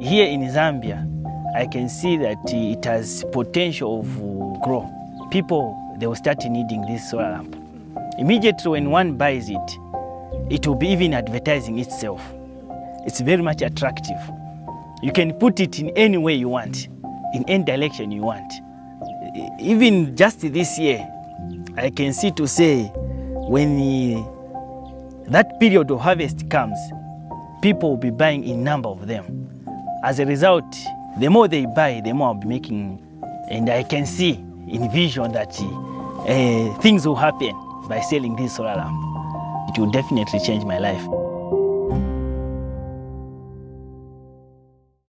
Here in Zambia, I can see that it has potential of grow. People, they will start needing this solar lamp. Immediately when one buys it, it will be even advertising itself. It's very much attractive. You can put it in any way you want, in any direction you want. Even just this year, I can see to say when that period of harvest comes, people will be buying in number of them. As a result, the more they buy, the more I'll be making, and I can see in vision that things will happen by selling this solar lamp. It will definitely change my life.